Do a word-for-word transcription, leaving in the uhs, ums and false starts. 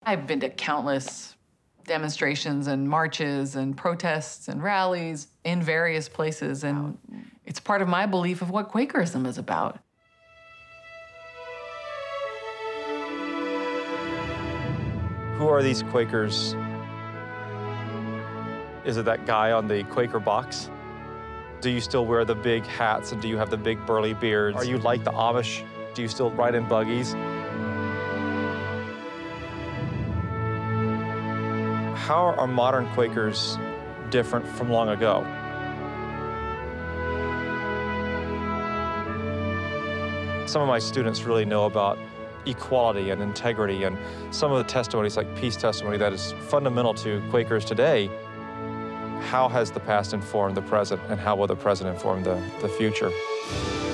I've been to countless demonstrations and marches and protests and rallies in various places, and it's part of my belief of what Quakerism is about. Who are these Quakers? Is it that guy on the Quaker box? Do you still wear the big hats and do you have the big burly beards? Are you like the Amish? Do you still ride in buggies? How are modern Quakers different from long ago? Some of my students really know about equality and integrity, and some of the testimonies, like peace testimony, that is fundamental to Quakers today. How has the past informed the present, and how will the present inform the, the future?